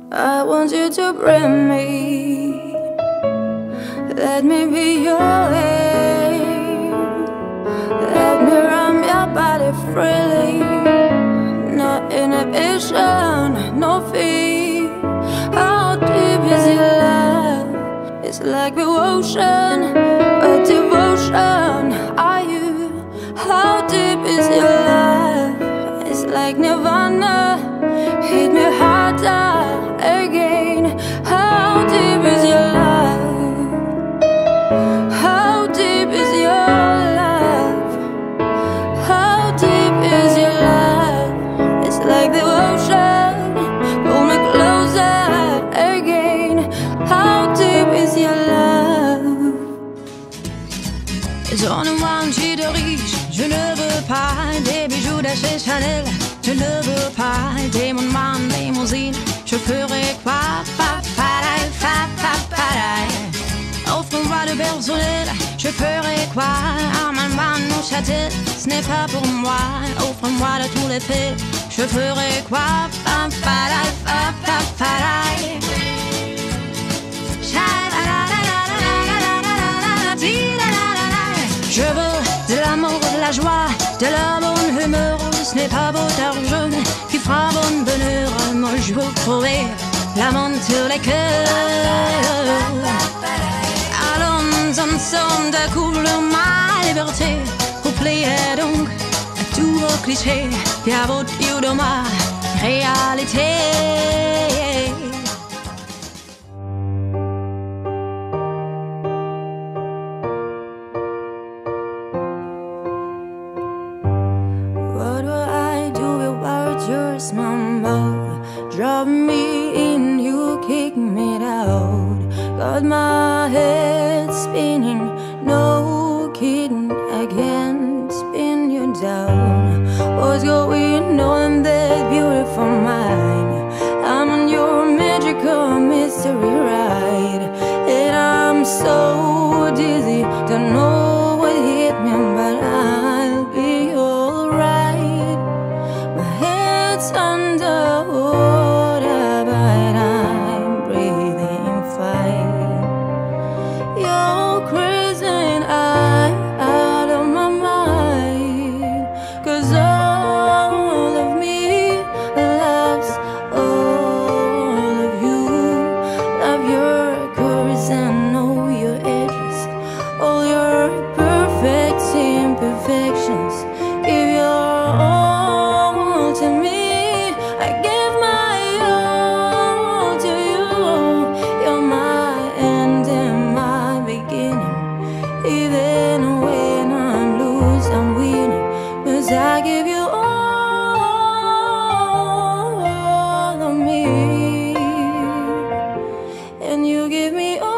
I want you to bring me. Let me be your air. Let me run your body freely. No inhibition, no fear. How deep is your love? It's like the ocean, a devotion. Are you? How deep is your love? It's like nirvana. Hit me harder again. How deep is your love? How deep is your love? How deep is your love? It's like the ocean. Pull me closer again. How deep is your love? Sonnenbrand, j'ai de riche. Je ne veux pas des bijoux d'acheter Chanel. Je ne veux pas des monuments, des limousines. Je ferai quoi? Offre-moi le personnel. Je ferai quoi? Un man au châtel, ce n'est pas pour moi. Offre-moi de tous les faits. Je ferai quoi? Je veux de l'amour, de la joie, de la bonne humeur. Ce n'est pas votre argent qui fera bon bonheur. Moi je veux trouver l'amour sur les cœurs. Allons ensemble découvrir ma liberté. Oubliez donc tous vos clichés. Viens votre yeux de ma réalité. What will I do without your smile? Drop me in, you kick me out. Got my head spinning, no kidding, I can't spin you down. What's going on in that beautiful mind? I'm on your magical mystery ride, and I'm so dizzy, don't know what hit me, but I'll be alright. My head's under water, but I'm breathing fine. You're crazy and I'm out of my mind, 'cause all of me loves all of you. Love your curves and know your edges, all your perfect imperfections. Give your all to me, I give my all to you. You're my end and my beginning. Even when I'm losing, I'm winning, 'cause I give you all of me, and you give me all